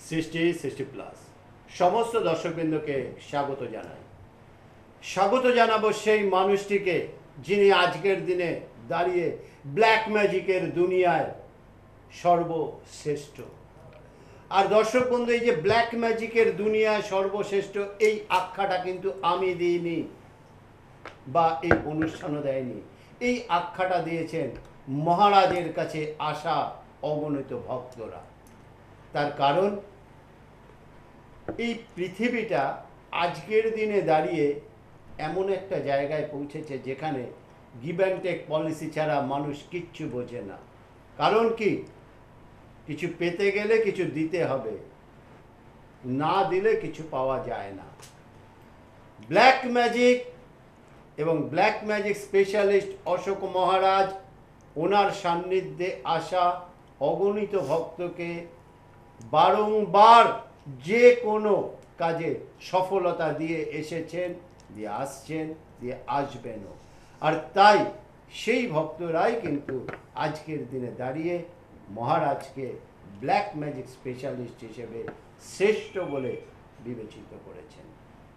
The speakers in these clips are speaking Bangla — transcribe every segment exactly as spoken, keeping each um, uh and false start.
সৃষ্টি সৃষ্টি প্লাস সমস্ত দর্শকবৃন্দকে স্বাগত জানাই। স্বাগত জানাবো সেই মানুষটিকে যিনি আজকের দিনে দাঁড়িয়ে ব্ল্যাক ম্যাজিকের দুনিয়ায় সর্বশ্রেষ্ঠ। আর দর্শক বন্ধু, এই যে ব্ল্যাক ম্যাজিকের দুনিয়ায় সর্বশ্রেষ্ঠ এই আখ্যাটা কিন্তু আমি দিইনি বা এই অনুষ্ঠানও দেয়নি। এই আখ্যাটা দিয়েছেন মহারাজের কাছে আসা অগণিত ভক্তরা। তার কারণ এই পৃথিবীটা আজকের দিনে দাঁড়িয়ে এমন একটা জায়গায় পৌঁছেছে যেখানে গিভ অ্যান্ড টেক পলিসি ছাড়া মানুষ কিচ্ছু বোঝে না। কারণ কি, কিছু পেতে গেলে কিছু দিতে হবে, না দিলে কিছু পাওয়া যায় না। ব্ল্যাক ম্যাজিক এবং black magic specialist Ashok Maharaj ওনার সান্নিধ্যে আসা অগণিত ভক্তকে বারংবার যে কোনো কাজে সফলতা দিয়ে এসেছেন, দিয়ে আসছেন, দিয়ে আসবেনও। আর তাই সেই ভক্তরাই কিন্তু আজকের দিনে দাঁড়িয়ে মহারাজকে ব্ল্যাক ম্যাজিক স্পেশালিস্ট হিসেবে শ্রেষ্ঠ বলে বিবেচিত করেছেন।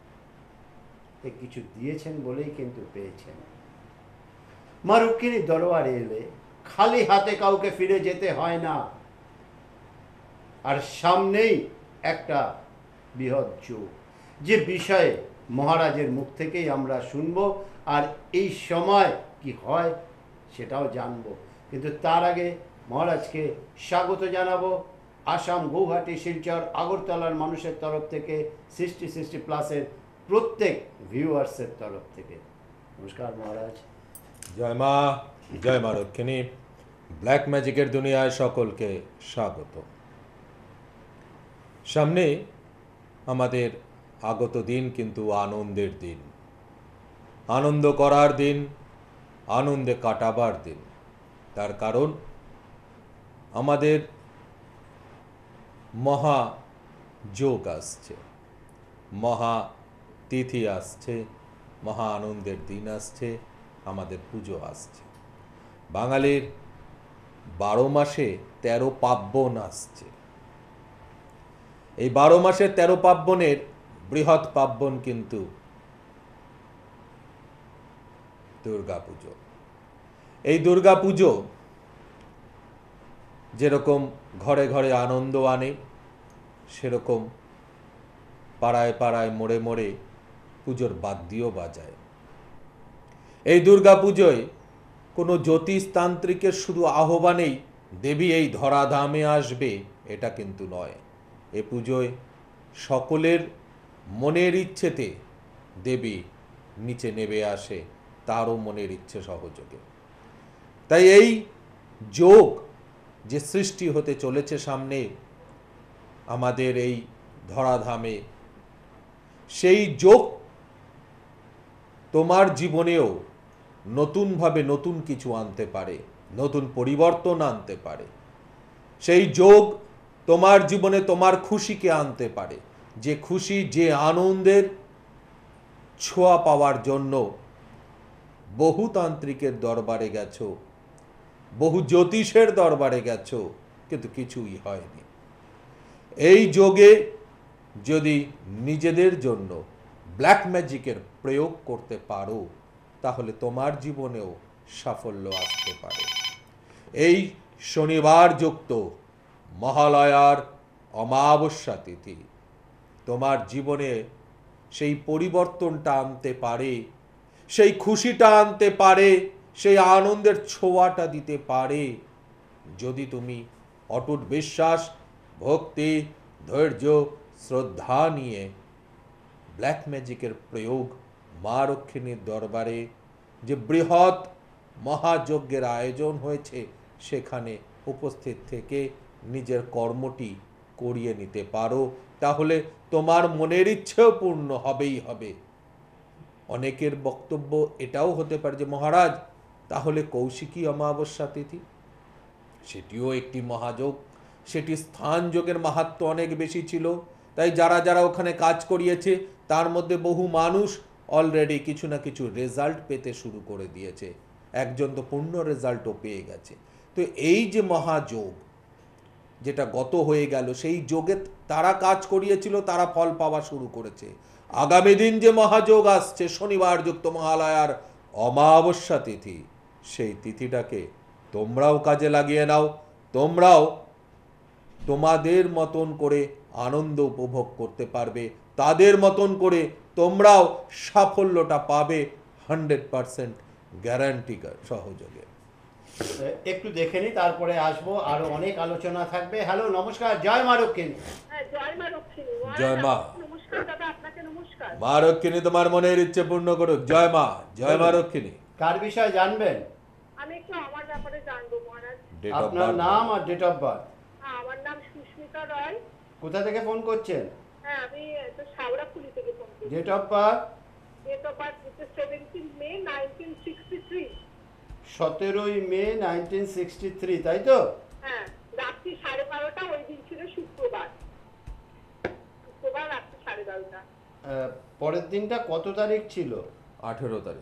কিছু দিয়েছেন বলেই কিন্তু পেয়েছেন। মা রুক্মিণীর দরবারে এলে খালি হাতে কাউকে ফিরে যেতে হয় না। আর সামনেই একটা বৃহৎ যোগ, যে বিষয়ে মহারাজের মুখ থেকেই আমরা শুনব, আর এই সময় কি হয় সেটাও জানব। কিন্তু তার আগে মহারাজকে স্বাগত জানাবো আসাম, গৌহাটি, শিলচর, আগরতলার মানুষের তরফ থেকে, সৃষ্টি সৃষ্টি প্লাসের প্রত্যেক ভিউয়ার্সের তরফ থেকে। নমস্কার মহারাজ। জয় মা, জয় মা রক্ষিণী। ব্ল্যাক ম্যাজিকের দুনিয়ায় সকলকে স্বাগত। সামনে আমাদের আগত দিন কিন্তু আনন্দের দিন, আনন্দ করার দিন, আনন্দে কাটাবার দিন। তার কারণ আমাদের মহা যোগ আসছে, মহা তিথি আসছে, মহা আনন্দের দিন আসছে, আমাদের পুজো আসছে। বাঙালির বারো মাসে তেরো পার্বণ আসছে। এই বারো মাসে তেরো পার্বণের বৃহৎ পার্বণ কিন্তু দুর্গা পুজো। এই দুর্গা পুজো যেরকম ঘরে ঘরে আনন্দ আনে, সেরকম পাড়ায় পাড়ায় মোড়ে মোড়ে পুজোর বাদ্যও বাজায়। এই দুর্গা পুজোয় কোনো জ্যোতিষতান্ত্রিকের শুধু আহ্বানেই দেবী এই ধরাধামে আসবে এটা কিন্তু নয়। এ পুজোয় সকলের মনের ইচ্ছেতে দেবী নিচে নেমে আসে, তারও মনের ইচ্ছে সহযোগে। তাই এই যোগ যে সৃষ্টি হতে চলেছে সামনে আমাদের এই ধরাধামে, সেই যোগ তোমার জীবনেও নতুনভাবে নতুন কিছু আনতে পারে, নতুন পরিবর্তন আনতে পারে। সেই যোগ তোমার জীবনে তোমার খুশিকে আনতে পারে, যে খুশি, যে আনন্দের ছোঁয়া পাওয়ার জন্য বহু তান্ত্রিকের দরবারে গেছো, বহু জ্যোতিষের দরবারে গেছো, কিন্তু কিছুই হয়নি। এই যোগে যদি নিজেদের জন্য ব্ল্যাক ম্যাজিকের প্রয়োগ করতে পারো, তাহলে তোমার জীবনেও সাফল্য আসতে পারে। এই শনিবার যুক্ত মহালয়ার অমাবস্যা তিথি তোমার জীবনে সেই পরিবর্তনটা আনতে পারে, সেই খুশিটা আনতে পারে, সেই আনন্দের ছোঁয়াটা দিতে পারে, যদি তুমি অটুট বিশ্বাস, ভক্তি, ধৈর্য, শ্রদ্ধা নিয়ে ব্ল্যাক ম্যাজিকের প্রয়োগ মা রক্ষিণীর দরবারে যে বৃহৎ মহাযজ্ঞের আয়োজন হয়েছে সেখানে উপস্থিত থেকে নিজের কর্মটি করিয়ে নিতে পারো, তাহলে তোমার মনের ইচ্ছেও পূর্ণ হবেই হবে। অনেকের বক্তব্য এটাও হতে পারে যে মহারাজ, তাহলে কৌশিকী অমাবস্যা তিথি, সেটিও একটি মহাযোগ, সেটি স্থান যোগের মাহাত্ম্য অনেক বেশি ছিল। তাই যারা যারা ওখানে কাজ করিয়েছে তার মধ্যে বহু মানুষ অলরেডি কিছু না কিছু রেজাল্ট পেতে শুরু করে দিয়েছে, একজন তো পূর্ণ রেজাল্টও পেয়ে গেছে। তো এই যে মহাযোগ, যেটা গত হয়ে গেল, সেই যোগে তারা কাজ করিয়েছিল, তারা ফল পাওয়া শুরু করেছে। আগামী দিন যে মহাযোগ আসছে, শনিবার যুক্ত মহালয়ার অমাবস্যা তিথি, সেই তিথিটাকে তোমরাও কাজে লাগিয়ে নাও। তোমরাও তোমাদের মতন করে আনন্দ উপভোগ করতে পারবে, তাদের মতন করে তোমরাও সাফল্যটা পাবে হান্ড্রেড পারসেন্ট গ্যারান্টি সহযোগে। একটু দেখে নি, তারপরে আসবো, আরো অনেক আলোচনা থাকবে। হ্যালো, নমস্কার, জয় মা রক্ষিণী। হ্যাঁ, জয় মা রক্ষিণী। জয় মা। নমস্কার দাদা, আপনাকে নমস্কার। মা রক্ষিণী তোমার মনের ইচ্ছে পূর্ণ করুক। জয় মা, জয় মা রক্ষিণী। কার বিষয়ে জানবেন? আমি একটু আমার ব্যাপারে জানবো মহারাজ। Date of আপনার birth। নাম আর ডেট অফ বার্থ। হ্যাঁ, আমার নাম সুস্মিতা রয়। কোথা থেকে ফোন করছেন? হ্যাঁ, আমি তো শাওড়াফুলি থেকে ফোন করছি। Date of birth? Date of birth হচ্ছে seventeen May nineteen sixty three. সতেরোই মে নাইনটিন সিক্সটি থ্রি, তাই তো? হ্যাঁ, রাত্রি সাড়ে বারোটা, ওই দিন ছিল শুক্রবার। শুক্রবার রাত্রি সাড়ে বারোটা। আহ, পরের দিনটা কত তারিখ ছিল? আঠেরো তারিখ,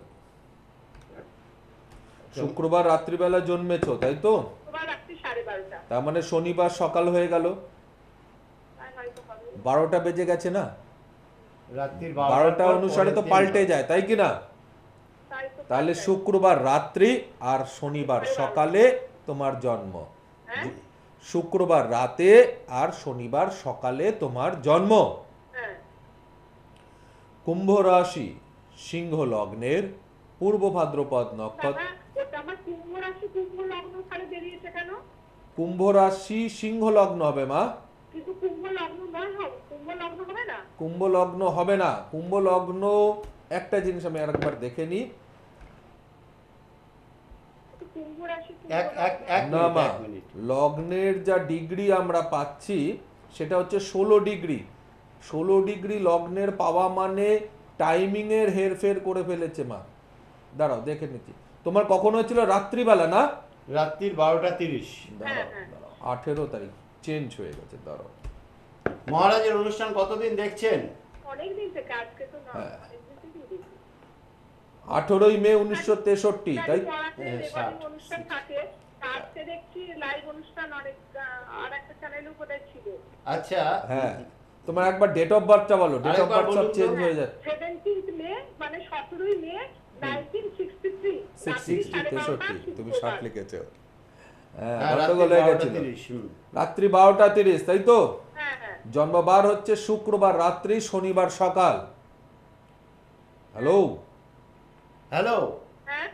শুক্রবার রাত্রিবেলা জন্মেছো, তাই তো? শুক্রবার রাত্রি সাড়ে বারোটা। তার মানে শনিবার সকাল হয়ে গেল, তাই হয়তো হবে। বারোটা বেজে গেছে না? রাত্রির বারোটা অনুসারে তো পাল্টে যায়, তাই কি না? তাই তো। তাহলে শুক্রবার রাত্রি আর শনিবার সকালে তোমার জন্ম। হ্যাঁ, শুক্রবার রাতে আর শনিবার সকালে তোমার জন্ম। হ্যাঁ। কুম্ভ রাশি, সিংহ লগ্নের, পূর্ব ভাদ্রপদ নক্ষত্র। দাদা, ওটা আমার কুম্ভ রাশি, কুম্ভ লগ্ন তাহলে বেরিয়েছে কেন? কুম্ভ রাশি সিংহ লগ্ন হবে মা। কিন্তু কুম্ভ লগ্ন নয়, হবে কুম্ভ লগ্ন হবে না? কুম্ভ লগ্ন হবে না। কুম্ভ লগ্ন, একটা জিনিস আমি আরেকবার দেখে নিই। তো কুম্ভ রাশি কুম্ভ এক এক লগ্ন। এক না মিনিট, মা, এক মিনিট। লগ্নের যা ডিগ্রি আমরা পাচ্ছি সেটা হচ্ছে ষোলো ডিগ্রি। ষোলো ডিগ্রি লগ্নের পাওয়া মানে টাইমিং এর হেরফের করে ফেলেছে মা। দাঁড়াও দেখে নিচ্ছি। তোমার কখন হয়েছিল? রাত্রিবেলা না? রাত্রির বারোটা তিরিশ। দাঁড়াও দাঁড়াও, আঠেরো তারিখ চেঞ্জ হয়ে গেছে, দাঁড়াও। মহারাজের অনুষ্ঠান কতদিন দেখছেন? অনেকদিন থেকে, আজকে তো না, হ্যাঁ। অনেকদিন থেকেই দেখি। আঠেরোই মে উনিশশো তেষট্টি, তাই? পড়াতে হ্যাঁ, রেকর্ডিং ষাট। অনুষ্ঠান থাকে, আজকে দেখছি লাইভ অনুষ্ঠান অনেক, আহ, আর একটা চ্যানেলে বোধহয় ছিল। আচ্ছা, হ্যাঁ, তোমার একবার ডেট অফ বার্থটা বলো। ডেট অফ আরেকবার বার্থ সব বলুন তো। চেঞ্জ হয়ে যাচ্ছে। সেভেন্টিন্থ মে মানে সতেরোই May nineteen sixty three. Sixty তেষট্টি, তুমি ষাট লিখেছো। হ্যাঁ, হ্যাঁ, রাত্রি গন্ডগোল হয়ে বারোটা গেছিল। তিরিশ, হুম। রাত্রি বারোটা তিরিশ, তাই তো? হ্যাঁ, হ্যাঁ। জন্মবার হচ্ছে শুক্রবার রাত্রি, শনিবার সকাল। হ্যালো, হ্যালো, হ্যাঁ,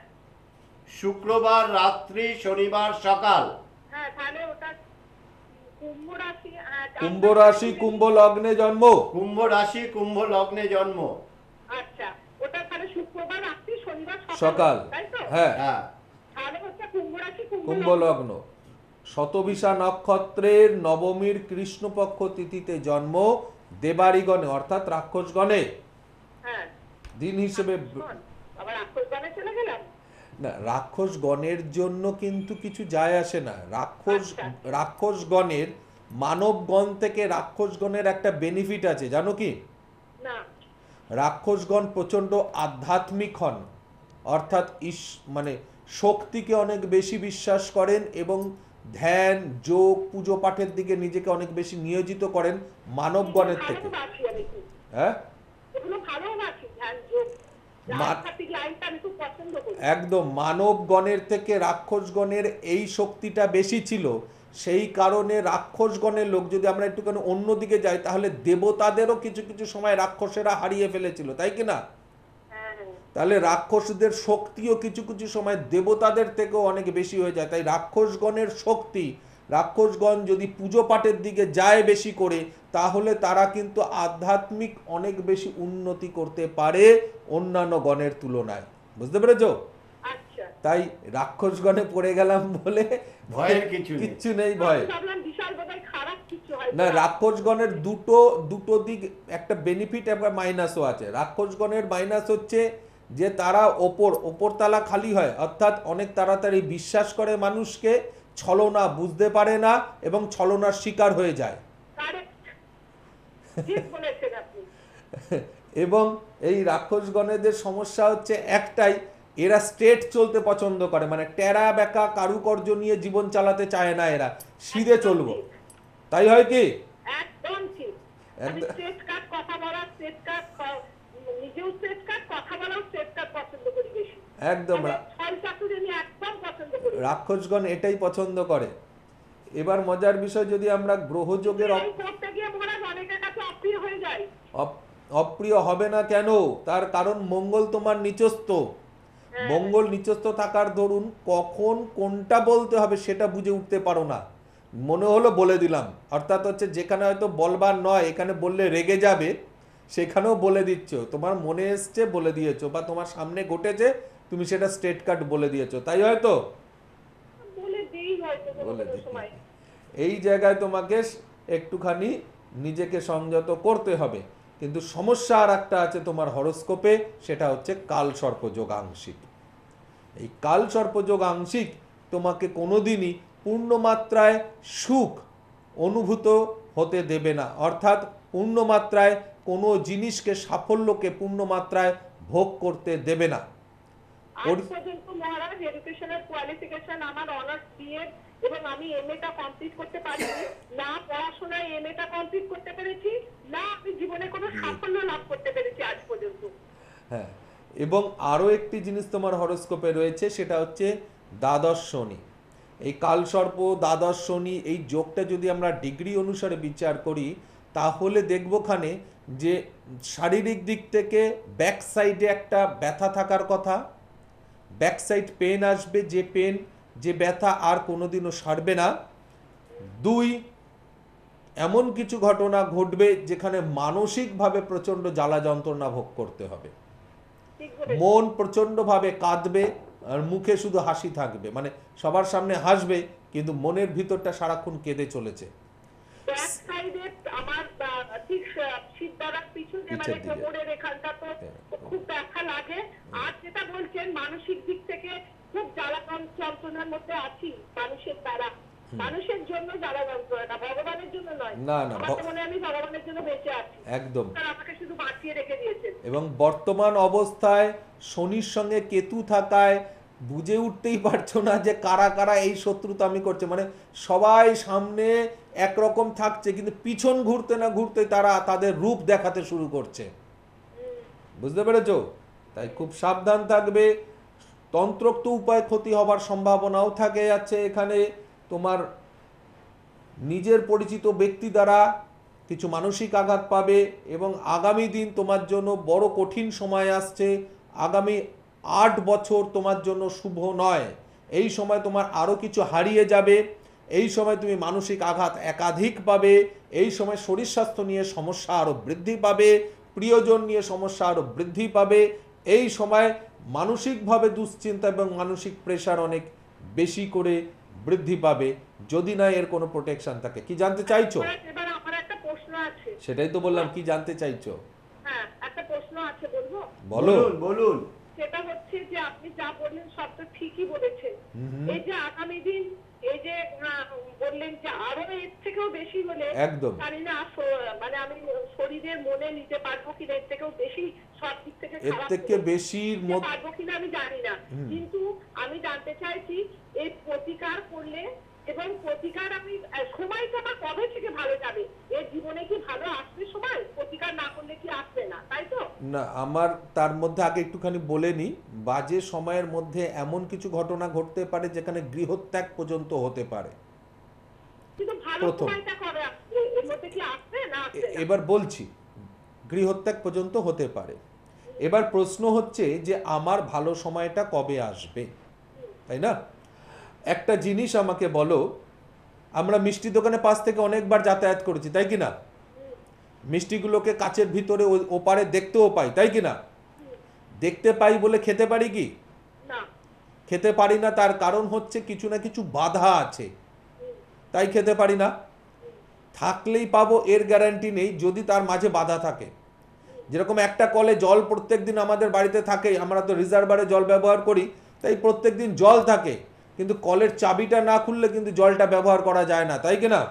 শুক্রবার রাত্রি, শনিবার সকাল। হ্যাঁ, তাহলে ওটা কুম্ভ রাশি। হ্যাঁ, কুম্ভ রাশি কুম্ভ লগ্নে জন্ম। কুম্ভ রাশি, কুম্ভ লগ্নে জন্ম। আচ্ছা, ওটা তাহলে শুক্রবার রাত্রি, শনিবার সকাল, তাই তো? হ্যাঁ। হ্যাঁ, তাহলে হচ্ছে কুম্ভ রাশি, কুম্ভ কুম্ভ লগ্ন। লগ্ন, শতবিশা নক্ষত্রের নবমীর কৃষ্ণপক্ষ তিথিতে জন্ম, দেবারিগণে অর্থাৎ রাক্ষসগণে। হ্যাঁ। দিন হিসেবে শোন, আবার আক্ষরগণে চলে গেলাম। না, রাক্ষসগণের জন্য কিন্তু কিছু যায় আসে না। রাক্ষস আচ্ছা। রাক্ষসগণের, মানবগণ থেকে রাক্ষসগণের একটা বেনিফিট আছে, জানো কি? না। রাক্ষসগণ প্রচণ্ড আধ্যাত্মিক হন, অর্থাৎ ইস মানে শক্তিকে অনেক বেশি বিশ্বাস করেন এবং ধ্যান, যোগ, পুজো পাঠের দিকে নিজেকে অনেক বেশি নিয়োজিত করেন মানবগণের থেকে। ভালোবাসি আমি খুব। হ্যাঁ, এগুলো ভালোবাসি, ধ্যান, যোগ, মা- আধ্যাত্মিক লাইনটা আমি খুব পছন্দ করি। একদম মানবগণের থেকে রাক্ষসগণের এই শক্তিটা বেশি ছিল। সেই কারণে রাক্ষসগণের লোক, যদি আমরা একটুখানি অন্যদিকে যাই, তাহলে দেবতাদেরও কিছু কিছু সময় রাক্ষসেরা হারিয়ে ফেলেছিল, তাই কি না? হ্যাঁ, হ্যাঁ। তাহলে রাক্ষসদের শক্তিও কিছু কিছু সময় দেবতাদের থেকেও অনেক বেশি হয়ে যায়। তাই রাক্ষসগণের শক্তি, রাক্ষসগণ যদি পুজো পাঠের দিকে যায় বেশি করে, তাহলে তারা কিন্তু আধ্যাত্মিক অনেক বেশি উন্নতি করতে পারে অন্যান্য গণের তুলনায়। বুঝতে পেরেছো? আচ্ছা। তাই রাক্ষসগণে পড়ে গেলাম বলে ভয়ের কিছু নেই। কিচ্ছু নেই ভয়। আমি ভাবলাম বিশাল বোধহয় খারাপ কিছু হয়। না, রাক্ষসগণের দুটো দুটো দিক, একটা বেনিফিট একটা মাইনাসও আছে। রাক্ষসগণের মাইনাস হচ্ছে যে তারা ওপর ওপরতলা খালি হয়, অর্থাৎ অনেক তাড়াতাড়ি বিশ্বাস করে মানুষকে, ছলনা বুঝতে পারে না এবং ছলনার শিকার হয়ে যায়। Correct. ঠিক বলেছেন আপনি। এবং এই রাক্ষসগণেদের সমস্যা হচ্ছে একটাই, এরা স্ট্রেট চলতে পছন্দ করে, মানে টেরা বেঁকা কারুকার্য নিয়ে জীবন চালাতে চায় না, এরা সিধে চলবো। তাই হয় কি? একদম ঠিক। আমি একদম। স্ট্রেট কাট কথা বলা, স্ট্রেট কাট নিজেও স্ট্রেট কাট কথা বলাও স্ট্রেট কাট পছন্দ করি বেশি। একদম মানে রা- ছল চাতুরি আমি একদম পছন্দ করি না। রাক্ষসগণ এটাই পছন্দ করে। এবার মজার বিষয়, যদি আমরা গ্রহযোগের এই অপ- করতে গিয়ে মহারাজ অনেকের কাছে অপ্রিয় হয়ে যায়। অপ- অপ্রিয় হবে না কেন? তার কারণ মঙ্গল তোমার নিচস্থ। হ্যাঁ। মঙ্গল নিচস্থ থাকার দরুন কখন কোনটা বলতে হবে সেটা বুঝে উঠতে পারো না। মনে হলো বলে দিলাম, অর্থাৎ হচ্ছে যেখানে হয়তো বলবার নয়, এখানে বললে রেগে যাবে, সেখানেও বলে দিচ্ছ। তোমার মনে এসছে বলে দিয়েছো, বা তোমার সামনে ঘটেছে তুমি সেটা স্ট্রেট কাট বলে দিয়েছো, তাই হয়তো বলে দেই হয়তো কোনো বলে কোনো দিতে। সময়। এই জায়গায় তোমাকে একটুখানি নিজেকে সংযত করতে হবে। কিন্তু সমস্যা আর একটা আছে তোমার হরোস্কোপে, সেটা হচ্ছে কাল সর্পযোগ আংশিক। এই কাল সর্পযোগ আংশিক তোমাকে কোনোদিনই পূর্ণমাত্রায় সুখ অনুভূত হতে দেবে না, অর্থাৎ পূর্ণমাত্রায় কোনো জিনিসকে, সাফল্যকে পূর্ণমাত্রায় ভোগ করতে দেবে না। আজ পর্যন্ত মহারাজ এডুকেশনাল কোয়ালিফিকেশন আমার অনার্স বিএড এবং আমি এমএটা কমপ্লিট করতে পারিনি। না পড়াশোনায় এমএটা কমপ্লিট করতে পেরেছি, না আমি জীবনে কোনো সাফল্য লাভ করতে পেরেছি আজ পর্যন্ত। হ্যাঁ, এবং আরও একটি জিনিস তোমার হরোস্কোপে রয়েছে, সেটা হচ্ছে দ্বাদশ শনি। এই কালসর্প, দ্বাদশ শনি, এই যোগটা যদি আমরা ডিগ্রি অনুসারে বিচার করি, তাহলে দেখবোখানে যে শারীরিক দিক থেকে ব্যাক সাইডে একটা ব্যথা থাকার কথা, ব্যাক সাইড পেন আসবে, যে পেন, যে ব্যথা আর কোনোদিনও সারবে না। দুই, এমন কিছু ঘটনা ঘটবে যেখানে মানসিকভাবে প্রচণ্ড জ্বালা যন্ত্রণা ভোগ করতে হবে। ঠিক বলেছেন। মন প্রচণ্ডভাবে কাঁদবে আর মুখে শুধু হাসি থাকবে, মানে সবার সামনে হাসবে কিন্তু মনের ভিতরটা সারাক্ষণ কেঁদে চলেছে। ব্যাক সাইডে আমার আহ, ঠিক সিদ্ধারার পিছনে মানে পিছের দিকে। কোমরের এখানটা তো খুব ব্যথা লাগে। আর যেটা বলছেন মানসিক দিক থেকে খুব জ্বালা যন্ত্রণার মধ্যে আছি মানুষের দ্বারা। মানুষের জন্য জ্বালা যন্ত্রণা, ভগবানের জন্য নয়। না, না, আমার ভ- তো মনে হয় আমি ভগবানের জন্য বেঁচে আছি। একদম। তারা আমাকে শুধু বাঁচিয়ে রেখে দিয়েছেন। এবং বর্তমান অবস্থায় শনির সঙ্গে কেতু থাকায় বুঝে উঠতেই পারছো না যে কারা কারা এই শত্রুতা আমি করছে। মানে সবাই সামনে একরকম থাকছে, কিন্তু পিছন ঘুরতে না ঘুরতে তারা তাদের রূপ দেখাতে শুরু করছে। বুঝতে পেরেছো? তাই খুব সাবধান থাকবে। তন্ত্রোক্ত উপায় ক্ষতি হবার সম্ভাবনাও থাকে যাচ্ছে এখানে। তোমার নিজের পরিচিত ব্যক্তি দ্বারা কিছু মানসিক আঘাত পাবে, এবং আগামী দিন তোমার জন্য বড় কঠিন সময় আসছে। আগামী আট বছর তোমার জন্য শুভ নয়। এই সময় তোমার আরও কিছু হারিয়ে যাবে। এই সময় তুমি মানসিক আঘাত একাধিক পাবে। এই সময় শরীর স্বাস্থ্য নিয়ে সমস্যা আরও বৃদ্ধি পাবে, প্রিয়জন নিয়ে সমস্যা আরও বৃদ্ধি পাবে। এই সময় মানসিকভাবে দুশ্চিন্তা এবং মানসিক প্রেশার অনেক বেশি করে বৃদ্ধি পাবে, যদি না এর কোনো প্রোটেকশন থাকে। কি জানতে চাইছো? এবার আমার একটা প্রশ্ন আছে। সেটাই তো বললাম, কি জানতে চাইছো? হ্যাঁ, একটা প্রশ্ন আছে, বলবো? বলো। বলুন বলুন। সেটা হচ্ছে যে আপনি যা বললেন সব তো ঠিকই বলেছেন। হুম। এই যে আগামী দিন এই যে আহ, বললেন যে আরো এর থেকেও বেশি হলে একদম। জানি না শ- মানে আমি শরীরের মনে নিতে পারবো কিনা, এর থেকেও বেশি সব দিক থেকে এর খারাপ থেকে হলে বেশির নিতে মধ্যে পারবো কিনা আমি জানি না। কিন্তু আমি জানতে চাইছি এই প্রতিকার করলে এবং প্রতিকার আমি আহ, সময়টা আমার কবে থেকে ভালো যাবে? এর জীবনে কি ভালো আসবে সময়? প্রতিকার না করলে কি আসবে না, তাই তো? না, আমার তার মধ্যে আগে একটুখানি বলে নি, বাজে সময়ের মধ্যে এমন কিছু ঘটনা ঘটতে পারে যেখানে গৃহত্যাগ পর্যন্ত হতে পারে। কিন্তু ভালো প্রথম। সময়টা কবে আসবে? এর মধ্যে কি আসবে না আসবে এ- না? এবার বলছি, গৃহত্যাগ পর্যন্ত হতে পারে। এবার প্রশ্ন হচ্ছে যে আমার ভালো সময়টা কবে আসবে, তাই না? একটা জিনিস আমাকে বলো, আমরা মিষ্টি দোকানে পাশ থেকে অনেকবার যাতায়াত করেছি, তাই কি না? মিষ্টিগুলোকে কাচের ভিতরে ও- ওপারে দেখতেও পাই, তাই কি না? দেখতে পাই বলে খেতে পারি কি? না। খেতে পারি না। তার কারণ হচ্ছে কিছু না কিছু বাধা আছে, তাই খেতে পারি না। থাকলেই পাবো এর গ্যারান্টি নেই যদি তার মাঝে বাধা থাকে। যেরকম একটা কলে জল প্রত্যেক দিন আমাদের বাড়িতে থাকে, আমরা তো রিজার্ভারে জল ব্যবহার করি, তাই প্রত্যেক দিন জল থাকে, কিন্তু কলের চাবিটা না খুললে কিন্তু জলটা ব্যবহার করা যায় না, তাই কি না?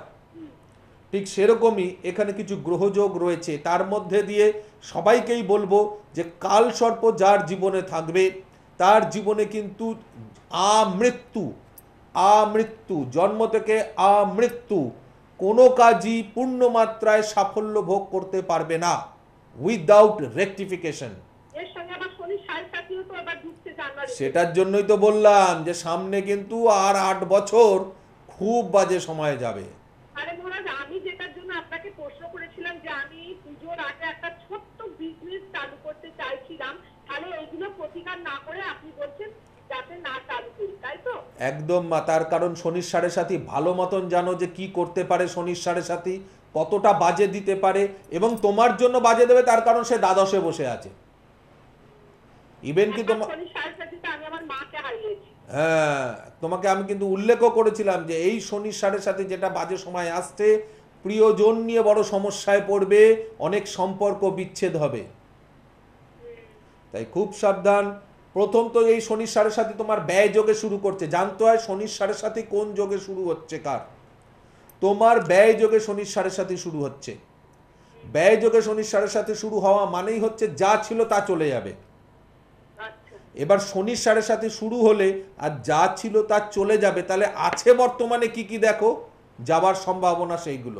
ঠিক সেরকমই এখানে কিছু গ্রহযোগ রয়েছে। তার মধ্যে দিয়ে সবাইকেই বলবো যে কাল সর্প যার জীবনে থাকবে তার জীবনে কিন্তু আমৃত্যু, আমৃত্যু, জন্ম থেকে আমৃত্যু, কোনো কাজই পূর্ণ মাত্রায় সাফল্য ভোগ করতে পারবে না উইদাউট রেকটিফিকেশন। এর সঙ্গে আবার শনি সাড়ে সাতিও তো আবার ঢুকছে জানুয়ারি। সেটার জন্যই তো বললাম যে সামনে কিন্তু আর আট বছর খুব বাজে সময় যাবে। আরে মহারাজ, আমি যেটার জন্য আপনাকে প্রশ্ন করেছিলাম যে আমি পুজোর আগে একটা ছোট্ট বিজনেস চালু করতে চাইছিলাম, তাহলে এইগুলো প্রতিকার না করে আপনি বলছেন যাতে না চালু করি, তাই তো? একদম মা, তার কারণ শনির সাড়ে সাথী ভালো মতন জানো যে কি করতে পারে শনির সাড়ে সাথী, কতটা বাজে দিতে পারে, এবং তোমার জন্য বাজে দেবে তার কারণ সে দ্বাদশে বসে আছে। ইভেন কি তোমার শনি সাড়ে সাতিতে আমি আমার মাকে হারিয়েছি। হ্যাঁ, তোমাকে আমি কিন্তু উল্লেখও করেছিলাম যে এই শনির সাড়ে সাথে যেটা বাজে সময় আসছে, প্রিয়জন নিয়ে বড় সমস্যায় পড়বে, অনেক সম্পর্ক বিচ্ছেদ হবে। তাই খুব সাবধান। প্রথম তো এই শনির সাড়ে সাথে তোমার ব্যয় যোগে শুরু করছে, জানতে হয় শনির সাড়ে সাথে কোন যোগে শুরু হচ্ছে কার। তোমার ব্যয় যোগে শনির সাড়ে সাথে শুরু হচ্ছে। ব্যয় যোগে শনির সাড়ে সাথে শুরু হওয়া মানেই হচ্ছে যা ছিল তা চলে যাবে। এবার শনির সাড়ে সাথে শুরু হলে আর যা ছিল তা চলে যাবে, তাহলে আছে বর্তমানে কি কি দেখো, যাবার সম্ভাবনা সেইগুলো।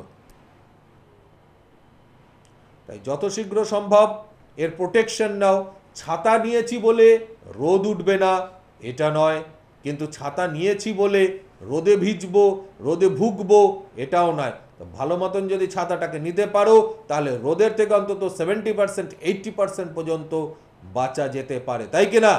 তাই যত শীঘ্র সম্ভব এর প্রোটেকশন নাও। ছাতা নিয়েছি বলে রোদ উঠবে না এটা নয়, কিন্তু ছাতা নিয়েছি বলে রোদে ভিজবো, রোদে ভুগবো এটাও নয়। তো ভালো মতন যদি ছাতাটাকে নিতে পারো তাহলে রোদের থেকে অন্তত সেভেন্টি পার্সেন্ট এইটটি পার্সেন্ট পর্যন্ত বাঁচা যেতে পারে, তাই কিনা?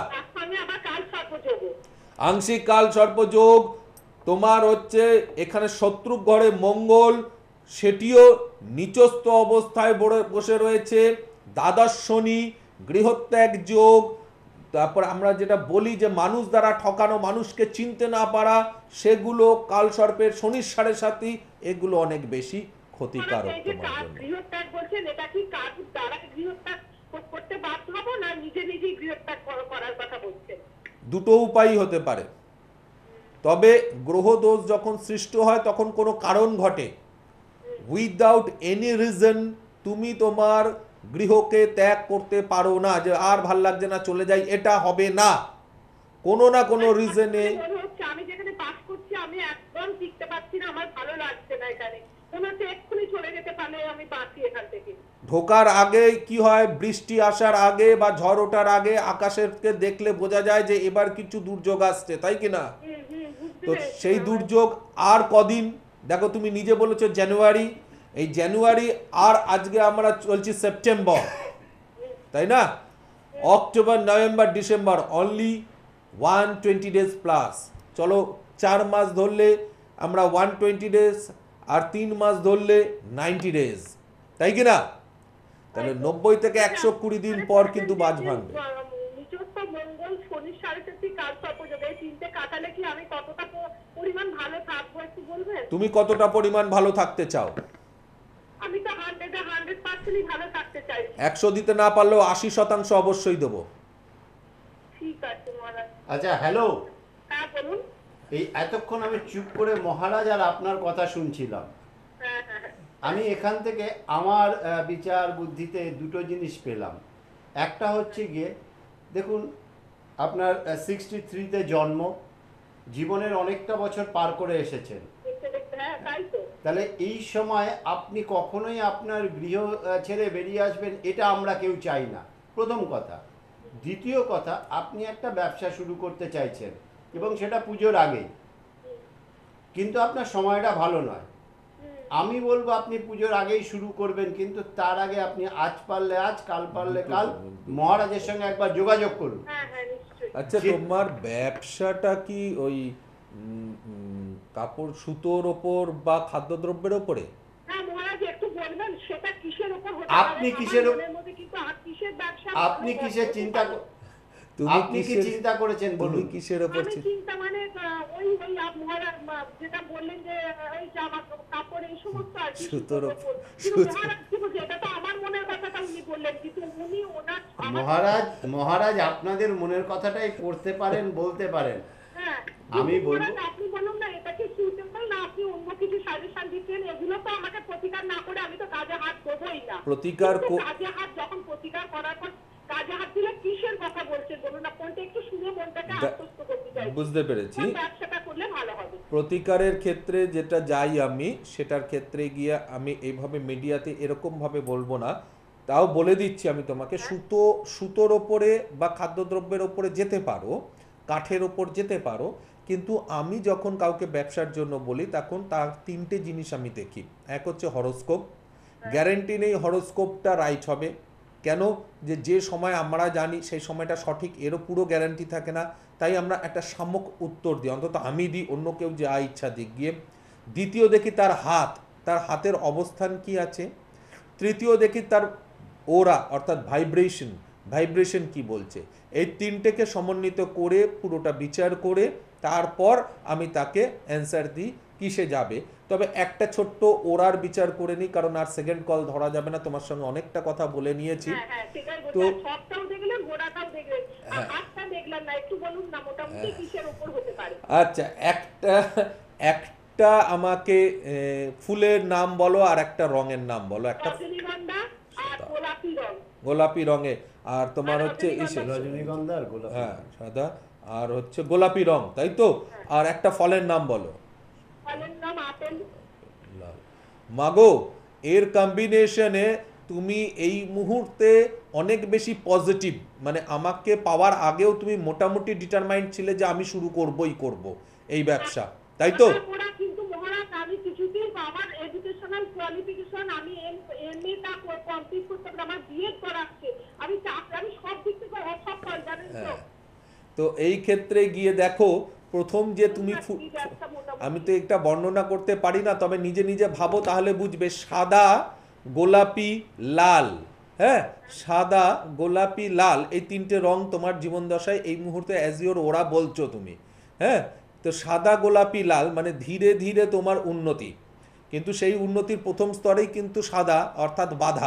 আংশিক কাল সর্পযোগ তোমার হচ্ছে এখানে শত্রু ঘরে মঙ্গল, সেটিও নিচস্থ অবস্থায় বসে রয়েছে। দ্বাদশ শনি, গৃহত্যাগ যোগ, তারপর আমরা যেটা বলি যে মানুষ দ্বারা ঠকানো, মানুষকে চিনতে না পারা, সেগুলো কাল সর্পের শনির সাড়ে সাথী, এগুলো অনেক বেশি ক্ষতিকারক তোমার জন্য। গৃহত্যাগ বলছেন, এটা কি কাজ দ্বারা গৃহত্যাগ করতে বাধ্য হব না নিজে নিজেই গৃহত্যাগ করার কথা বলছেন? দুটো উপায়ই হতে পারে। তবে গ্রহ দোষ যখন সৃষ্টি হয় তখন কোনো কারণ ঘটে, উইদাউট এনি রিজন তুমি তোমার গৃহকে ত্যাগ করতে পারো না, যে আর ভাল লাগছে না চলে যাই, এটা হবে না। কোনো না কোনো রিজনে আমি যেখানে বাস করছি আমি একদম টিকতে পারছি না, আমার ভালো লাগছে না এখানে, মনে হচ্ছে এক্ষুনি চলে যেতে পারলে আমি বাঁচি এখান থেকে। ঢোকার আগে কি হয়, বৃষ্টি আসার আগে বা ঝড় ওঠার আগে আকাশেরকে দেখলে বোঝা যায় যে এবার কিছু দুর্যোগ আসছে, তাই কি না? তো সেই দুর্যোগ আর কদিন, দেখো তুমি নিজে বলেছো জানুয়ারি, এই জানুয়ারি আর আজকে আমরা চলছি সেপ্টেম্বর, তাই না? October, November, December, only one twenty days plus. চলো চার মাস ধরলে আমরা ওয়ান টোয়েন্টি ডেজ, আর তিন মাস ধরলে নাইনটি ডেজ, তাই কি না? তাহলে নব্বই থেকে একশো কুড়ি দিন পর কিন্তু বাজ ভাঙবে। মঙ্গল শনির সাড়ে সাথে কাল সর্পযোগ, এই তিনটে কাটালে কি আমি কতটা পরিমাণ ভালো থাকবো একটু বলবেন? তুমি কতটা পরিমাণ ভালো থাকতে চাও? আমি তো হান্ড্রেডে হান্ড্রেড পার্সেন্টই ভালো থাকতে চাই। একশো দিতে না পারলেও আশি শতাংশ অবশ্যই দেবো। ঠিক আছে মহারাজ। আচ্ছা হ্যালো, হ্যাঁ বলুন। এই এতক্ষণ আমি চুপ করে মহারাজ আর আপনার কথা শুনছিলাম। হ্যাঁ হ্যাঁ। আমি এখান থেকে আমার বিচার বুদ্ধিতে দুটো জিনিস পেলাম। একটা হচ্ছে গিয়ে দেখুন, আপনার সিক্সটি থ্রিতে জন্ম, জীবনের অনেকটা বছর পার করে এসেছেন, তাহলে এই সময় আপনি কখনোই আপনার গৃহ ছেড়ে বেরিয়ে আসবেন এটা আমরা কেউ চাই না, প্রথম কথা। দ্বিতীয় কথা, আপনি একটা ব্যবসা শুরু করতে চাইছেন এবং সেটা পুজোর আগেই, কিন্তু আপনার সময়টা ভালো নয়। আমি বলবো আপনি পুজোর আগেই শুরু করবেন, কিন্তু তার আগে আপনি আজ পারলে আজ, কাল পারলে কাল মহারাজের সঙ্গে একবার যোগাযোগ করুন। আচ্ছা, তোমার ব্যবসাটা কি ওই কাপড় সুতোর ওপর বা খাদ্যদ্রব্যের ওপরে? আপনি কিসের আপনি কিসের চিন্তা আপনি কি চিন্তা করেছেন বলুন? কিসের উপর চিন্তা মানে ওই ওই মহারাজ যেটা বললেন যে ওই জামা কাপড় এই সমস্ত আর কি, সুতোর এটা তো আমার মনের কথাটা উনি বললেন, কিন্তু উনি ওনার মহারাজ মহারাজ আপনাদের মনের কথাটাই পড়তে পারেন, বলতে পারেন। হ্যাঁ, আমি বলবো আপনি বলুন না এটা কি সুইটেবল না, আপনি অন্য কিছু সাজেশন দিচ্ছেন, এগুলো তো আমাকে প্রতিকার না করে আমি তো কাজে হাত দেবই না। প্রতিকার কাজে হাত যখন প্রতিকার করার পর কাজে হাত দিলে কিসের কথা বলছেন বলুন না, কোনটা একটু শুনে মনটাকে আশ্বস্ত করতে চাই, বুঝতে পেরেছি। ব্যবসাটা করলে ভালো হবে। প্রতিকারের ক্ষেত্রে যেটা যাই আমি সেটার ক্ষেত্রে গিয়ে আমি এইভাবে মিডিয়াতে এরকমভাবে বলবো না, তাও বলে দিচ্ছি আমি তোমাকে, সুতো সুতোর ওপরে বা খাদ্যদ্রব্যের ওপরে যেতে পারো, কাঠের ওপর যেতে পারো, কিন্তু আমি যখন কাউকে ব্যবসার জন্য বলি তখন তার তিনটে জিনিস আমি দেখি। এক হচ্ছে হরোস্কোপ, গ্যারেন্টি নেই হরোস্কোপটা রাইট হবে, কেন যে যে সময় আমরা জানি সেই সময়টা সঠিক এরও পুরো গ্যারান্টি থাকে না, তাই আমরা একটা সামক উত্তর দিই, অন্তত আমি দিই, অন্য কেউ যা ইচ্ছা দিক গিয়ে। দ্বিতীয় দেখি তার হাত, তার হাতের অবস্থান কি আছে। তৃতীয় দেখি তার ওরা অর্থাৎ ভাইব্রেশন, ভাইব্রেশন কি বলছে। এই তিনটেকে সমন্বিত করে পুরোটা বিচার করে তারপর আমি তাকে অ্যান্সার দিই কিসে যাবে। তবে একটা ছোট্ট ওরার বিচার করে নিই, কারণ আর সেকেন্ড কল ধরা যাবে না, তোমার সঙ্গে অনেকটা কথা বলে নিয়েছি। তো সবটাও দেখলেন, গোড়াটাও দেখলেন, আর হাতটা দেখলেন না, একটু বলুন না মোটামুটি কিসের উপর হতে পারে। আচ্ছা, একটা একটা আমাকে ফুলের নাম বলো আর একটা রঙের নাম বলো। একটা রজনীগন্ধা আর গোলাপি রং। গোলাপি রঙে, আর তোমার হচ্ছে ইসে রজনীগন্ধা আর গোলাপি, হ্যাঁ সাদা, আর হচ্ছে গোলাপি রং, তাই তো? আর একটা ফলের নাম বলো। ফলের নাম আপেল। মাগো, এর কম্বিনেশনে তুমি এই মুহূর্তে অনেক বেশি পজিটিভ, মানে আমাকে পাওয়ার আগেও তুমি মোটামুটি ডিটারমাইন্ড ছিলে যে আমি শুরু করবই করব এই ব্যবসা, তাই তো? কিন্তু মহারাজ আমি কিছুতেই আমার এডুকেশনাল কোয়ালিফিকেশন আমি এমএটা কমপ্লিট করতে পারি, আমার বিএড করা আছে, আমি আমি সব দিক থেকে অসফল, জানেন তো। তো এই ক্ষেত্রে গিয়ে দেখো, প্রথম যে তুমি, আমি তো একটা বর্ণনা করতে পারি না, তবে নিজে নিজে ভাবো তাহলে বুঝবে। সাদা, গোলাপি, লাল, হ্যাঁ, সাদা, গোলাপি, লাল, এই তিনটে রং তোমার জীবন দশায় এই মুহূর্তে অ্যাজ ইওর ওরা বলছো তুমি, হ্যাঁ। তো সাদা, গোলাপি, লাল মানে ধীরে ধীরে তোমার উন্নতি, কিন্তু সেই উন্নতির প্রথম স্তরেই কিন্তু সাদা অর্থাৎ বাধা,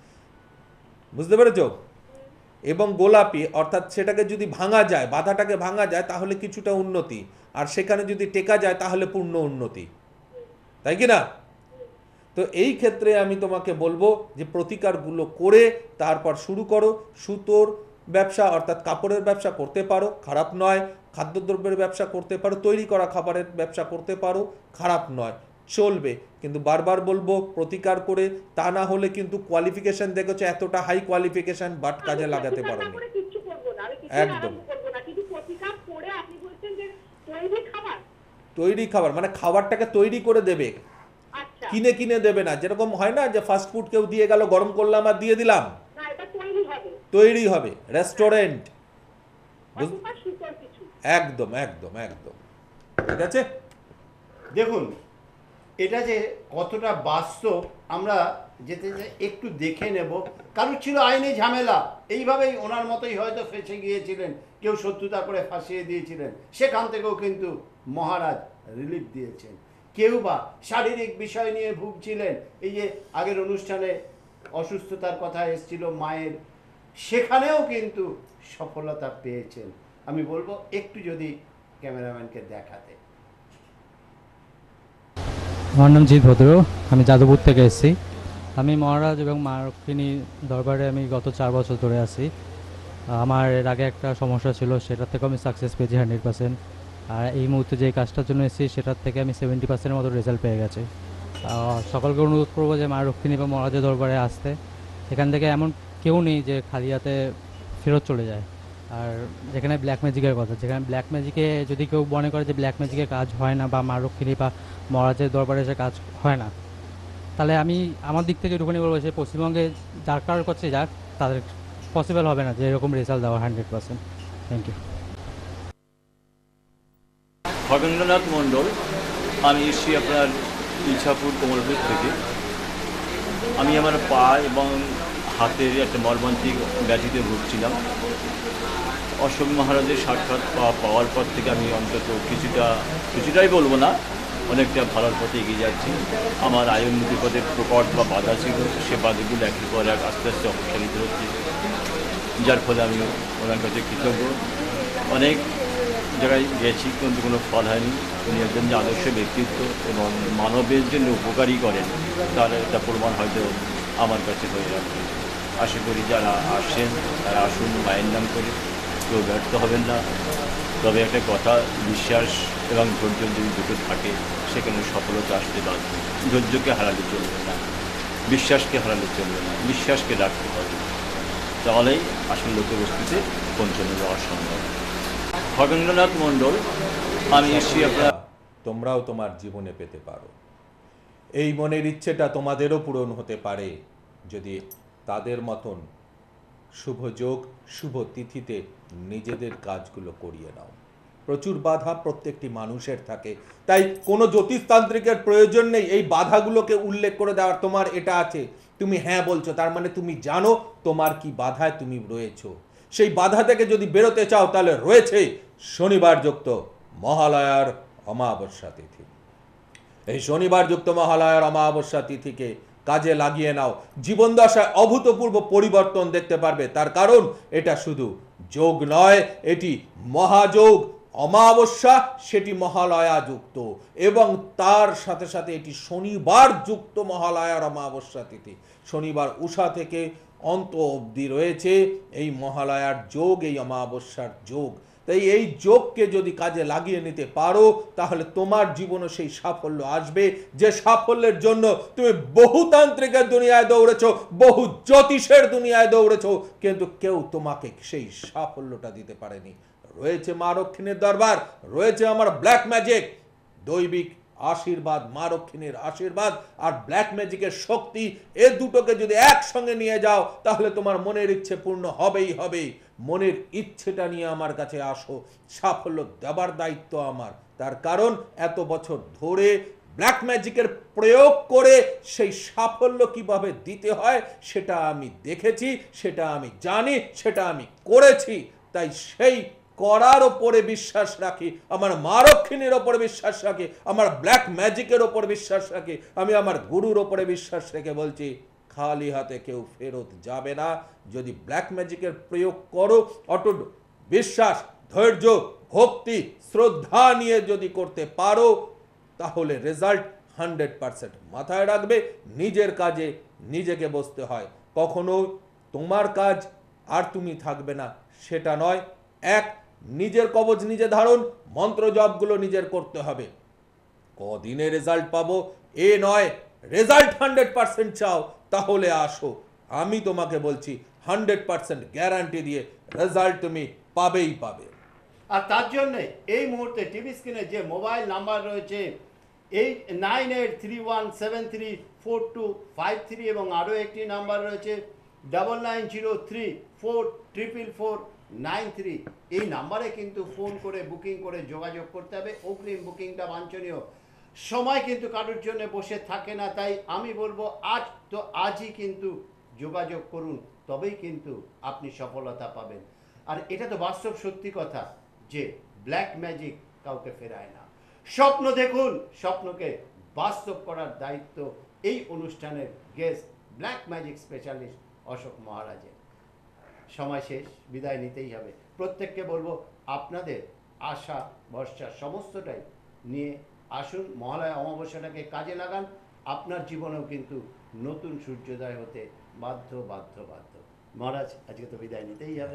বুঝতে পেরেছো? এবং গোলাপি অর্থাৎ সেটাকে যদি ভাঙা যায়, বাধাটাকে ভাঙা যায় তাহলে কিছুটা উন্নতি, আর সেখানে যদি টেকা যায় তাহলে পূর্ণ উন্নতি, তাই কি না? তো এই ক্ষেত্রে আমি তোমাকে বলবো যে প্রতিকারগুলো করে তারপর শুরু করো। সুতোর ব্যবসা অর্থাৎ কাপড়ের ব্যবসা করতে পারো, খারাপ নয়। খাদ্যদ্রব্যের ব্যবসা করতে পারো, তৈরি করা খাবারের ব্যবসা করতে পারো, খারাপ নয়, চলবে। কিন্তু বারবার বলবো প্রতিকার করে, তা না হলে কিন্তু কোয়ালিফিকেশন দেখেছো এতটা হাই কোয়ালিফিকেশন, বাট কাজে লাগাতে পারো না। একদম তৈরি খাবার মানে খাবারটাকে তৈরি করে দেবে, কিনে কিনে দেবে না। যেরকম হয় না যে ফাস্ট ফুড কেউ দিয়ে গেল, গরম করলাম আর দিয়ে দিলাম, তৈরি হবে, রেস্টুরেন্ট, একদম একদম একদম, ঠিক আছে। দেখুন এটা যে কতটা বাস্তব আমরা যেতে একটু দেখে নেব। কারোর ছিল আইনি ঝামেলা, এইভাবেই ওনার মতোই হয়তো ফেঁসে গিয়েছিলেন, কেউ শত্রুতা করে ফাঁসিয়ে দিয়েছিলেন, সেখান থেকেও কিন্তু মহারাজ রিলিফ দিয়েছেন। কেউ বা শারীরিক বিষয় নিয়ে ভুগছিলেন, এই যে আগের অনুষ্ঠানে অসুস্থতার কথা এসেছিল মায়ের, সেখানেও কিন্তু সফলতা পেয়েছেন। আমি বলবো একটু যদি ক্যামেরাম্যানকে দেখাতে। আমার নাম জিৎ ভদ্র, আমি যাদবপুর থেকে এসেছি। আমি মহারাজ এবং মা রক্ষিণী দরবারে আমি গত চার বছর ধরে আছি। আমার এর আগে একটা সমস্যা ছিল, সেটার থেকে আমি সাকসেস পেয়েছি হান্ড্রেড পার্সেন্ট। আর এই মুহূর্তে যে কাজটার জন্য এসেছি সেটার থেকে আমি সেভেন্টি পার্সেন্টের মতো রেজাল্ট পেয়ে গেছি। সকলকে অনুরোধ করবো যে মা রক্ষিণী বা মহারাজের দরবারে আসতে। এখান থেকে এমন কেউ নেই যে খালি হাতে ফেরত চলে যায়। আর যেখানে ব্ল্যাক ম্যাজিকের কথা, যেখানে ব্ল্যাক ম্যাজিকে যদি কেউ মনে করে যে ব্ল্যাক ম্যাজিকের কাজ হয় না বা মা রক্ষিণী বা মহারাজের দরবারে এসে কাজ হয় না, তাহলে আমি আমার দিক থেকে একটুখানি বলবো যে পশ্চিমবঙ্গে যার কারোর কাছে যাক, তাদের পসিবল হবে না যে এরকম রেজাল্ট দেওয়া hundred percent. Thank you. Khagendranath Mondal, আমি এসেছি আপনার ইছাপুর কোমলপুর থেকে। আমি আমার পা এবং হাতের একটা মর্মান্তিক ব্যাধিতে ভুগছিলাম। অশোক মহারাজের সাক্ষাৎ পাওয়ার পর থেকে আমি অন্তত কিছুটা কিছুটাই বলবো না, অনেকটা ভালোর পথে এগিয়ে যাচ্ছি। আমার আয়োন্নতি পদের প্রকট বা বাধা ছিল, সে বাধাগুলো একের পর এক আস্তে আস্তে অপসারিত হচ্ছে, যার ফলে আমি ওনার কাছে কৃতজ্ঞ। অনেক জায়গায় গেছি কিন্তু কোনো ফল হয়নি। উনি একজন যে আদর্শ ব্যক্তিত্ব এবং মানবের জন্য উপকারী করেন, তার একটা প্রমাণ হয়তো আমার কাছে হয়ে যাবে। আশা করি যারা আসেন তারা আসুন, মায়ের নাম করে, কেউ ব্যর্থ হবেন না। তবে একটা কথা, বিশ্বাস এবং ধৈর্য যদি দুটো থাকে সেখানে সফলতা আসতে বাধ্য। ধৈর্যকে হারালে চলবে না, বিশ্বাসকে হারালে চলবে না, বিশ্বাসকে রাখতে হবে, তাহলেই আসল লক্ষ্যবস্তুতে পৌঁছানো যাওয়া সম্ভব। খগেন্দ্রনাথ মণ্ডল, আমি এসছি আপনার। তোমরাও তোমার জীবনে পেতে পারো। এই মনের ইচ্ছেটা তোমাদেরও পূরণ হতে পারে যদি তাদের মতন শুভ যোগ শুভ তিথিতে নিজেদের কাজগুলো করিয়ে নাও। প্রচুর বাধা প্রত্যেকটি মানুষের থাকে, তাই কোনো জ্যোতিষতান্ত্রিকের প্রয়োজন নেই এই বাধাগুলোকে উল্লেখ করে দেওয়ার। তোমার এটা আছে, তুমি হ্যাঁ বলছো, তার মানে তুমি জানো তোমার কি বাধায় তুমি রয়েছো। সেই বাধা থেকে যদি বেরোতে চাও তাহলে রয়েছে শনিবার যুক্ত মহালয়ার অমাবস্যা তিথি। এই শনিবার যুক্ত মহালয়ার অমাবস্যা তিথিকে কাজে লাগিয়ে নাও। জীবন দশায় অভূতপূর্ব পরিবর্তন দেখতে পারবে। তার কারণ এটা শুধু যোগ নয়, এটি মহাযোগ। অমাবস্যা সেটি মহালয়া যুক্ত এবং তার সাথে সাথে এটি শনিবার যুক্ত মহালয়ার অমাবস্যা তিথি। শনিবার উষা থেকে অন্ত অবধি রয়েছে এই মহালয়ার যোগ, এই অমাবস্যার যোগ। তাই এই যোগকে যদি কাজে লাগিয়ে নিতে পারো তাহলে তোমার জীবনে সেই সাফল্য আসবে, যে সাফল্যের জন্য তুমি বহু তান্ত্রিকের দুনিয়ায় দৌড়েছো, বহু জ্যোতিষের দুনিয়ায় দৌড়েছো, কিন্তু কেউ তোমাকে সেই সাফল্যটা দিতে পারেনি। রয়েছে মা রক্ষিণীর দরবার, রয়েছে আমার ব্ল্যাক ম্যাজিক, দৈবিক আশীর্বাদ, মা রক্ষিণীর আশীর্বাদ আর ব্ল্যাক ম্যাজিকের শক্তি, এ দুটোকে যদি একসঙ্গে নিয়ে যাও তাহলে তোমার মনের ইচ্ছে পূর্ণ হবেই হবে। মনের ইচ্ছেটা নিয়ে আমার কাছে আসো, সাফল্য দেবার দায়িত্ব আমার। তার কারণ এত বছর ধরে ব্ল্যাক ম্যাজিকের প্রয়োগ করে সেই সাফল্য কিভাবে দিতে হয় সেটা আমি দেখেছি, সেটা আমি জানি, সেটা আমি করেছি। তাই সেই করার ওপরে বিশ্বাস রাখি, আমার মা রক্ষিণীর ওপরে বিশ্বাস রাখি, আমার ব্ল্যাক ম্যাজিকের ওপর বিশ্বাস রাখি, আমি আমার গুরুর ওপরে বিশ্বাস রেখে বলছি খালি হাতে কেউ ফেরত যাবে না। যদি ব্ল্যাক ম্যাজিকের প্রয়োগ করো, অটুট বিশ্বাস, ধৈর্য, ভক্তি, শ্রদ্ধা নিয়ে যদি করতে পারো তাহলে রেজাল্ট হান্ড্রেড পার্সেন্ট। মাথায় রাখবে নিজের কাজে নিজেকে বসতে হয়, কখনো তোমার কাজ আর তুমি থাকবে না সেটা নয়। এক, নিজের কবজ নিজে ধারণ, মন্ত্র জপগুলো নিজের করতে হবে। কদিনে রেজাল্ট পাবো এ নয়, রেজাল্ট হান্ড্রেড পার্সেন্ট চাও তাহলে আসো। আমি তোমাকে বলছি হান্ড্রেড পার্সেন্ট গ্যারান্টি দিয়ে রেজাল্ট তুমি পাবেই পাবে। আর তার জন্য এই মুহূর্তে টিভি স্ক্রিনে যে মোবাইল নাম্বার রয়েছে eight nine eight three one seven three four two five three এবং আরও একটি নাম্বার রয়েছে double nine zero three four triple four nine three. এই নাম্বারে কিন্তু ফোন করে বুকিং করে যোগাযোগ করতে হবে। অগ্রিম বুকিংটা বাঞ্ছনীয়। সময় কিন্তু কারোর জন্য বসে থাকে না, তাই আমি বলবো আজ তো আজই কিন্তু যোগাযোগ করুন, তবেই কিন্তু আপনি সফলতা পাবেন। আর এটা তো বাস্তব সত্যি কথা যে ব্ল্যাক ম্যাজিক কাউকে ফেরায় না। স্বপ্ন দেখুন, স্বপ্নকে বাস্তব করার দায়িত্ব এই অনুষ্ঠানের guest black magic specialist Ashok মহারাজের। সময় শেষ, বিদায় নিতেই হবে। প্রত্যেককে বলবো আপনাদের আশা ভরসা সমস্তটাই নিয়ে আসুন, মহালয়া অমাবস্যাটাকে কাজে লাগান। আপনার জীবনেও কিন্তু নতুন সূর্যোদয় হতে বাধ্য বাধ্য বাধ্য। মহারাজ আজকে তো বিদায় নিতেই হবে।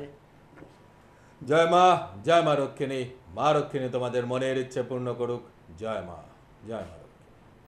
জয় মা, জয় মা রক্ষিণী। মা রক্ষিণী তোমাদের মনের ইচ্ছে পূর্ণ করুক। জয় মা, জয় মা।